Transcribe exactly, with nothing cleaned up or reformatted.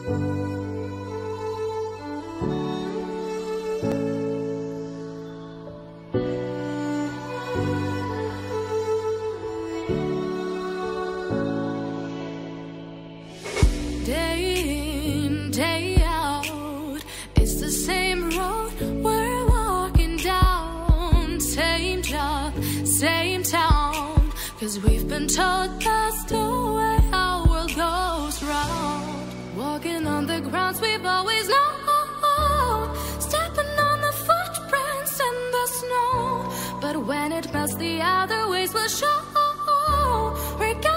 Day in, day out, it's the same road we're walking down. Same job, same town, 'cause we've been told that's the way our world goes round. Walking on the grounds we've always known, stepping on the footprints in the snow. But when it melts, the other ways will show. We're